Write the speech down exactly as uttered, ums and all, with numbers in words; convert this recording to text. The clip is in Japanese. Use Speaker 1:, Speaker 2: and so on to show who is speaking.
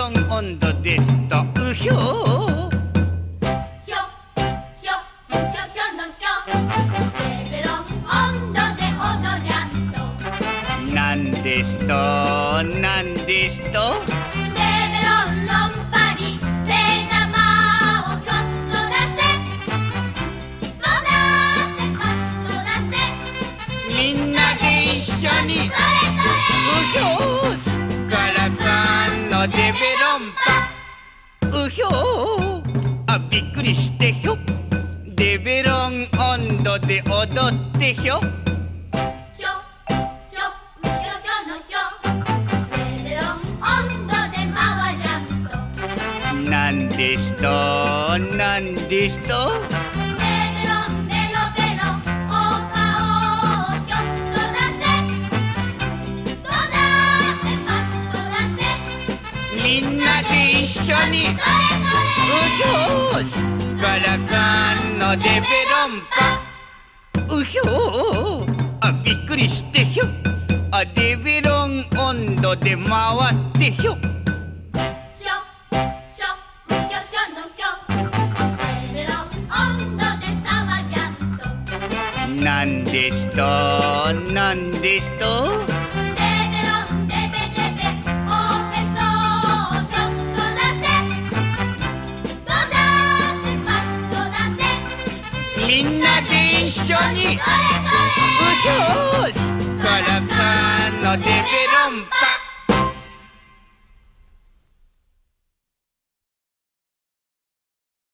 Speaker 1: ロン温度ですとうひょー
Speaker 2: ひょひょひょひょのひょデベロン温度で踊りゃんと
Speaker 1: なんですとなんですと
Speaker 2: デベロンロンパリレナマをひょっと出せと出せパッと出せ
Speaker 1: みんなで一緒に
Speaker 2: それ
Speaker 1: うひょーすっからかんのデベロンパうひょーあびっくりしてひょデベロン温度で踊ってひょ
Speaker 2: ひょひょひょひょのひょデベロン温度で回りゃんと
Speaker 1: なんですとなんですと
Speaker 2: デベロンベロベロお顔をひょっと出せと出せパッと出せ
Speaker 1: みんなで一緒に
Speaker 2: それそ
Speaker 1: うひょーすっからかんのデベロンパうひょーあびっくりしてひょあデベロン温度で回ってひょ
Speaker 2: れひょひょひょひょのひょデベロン温度で騒ぎゃんと
Speaker 1: なんですとなんですと
Speaker 2: デベロンデベデベおへそをひょっと出せと出せパッと出せ
Speaker 1: みんなで一緒に
Speaker 2: それそれ
Speaker 1: うひょーすっからかんのデベロンパ